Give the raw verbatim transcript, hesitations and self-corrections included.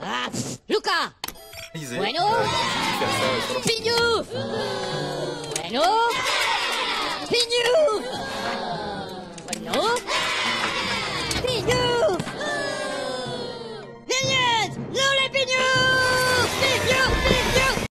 Ah, pff, Luca. Lisez. Bueno. Euh, qui faire ça sur leur- Pignou.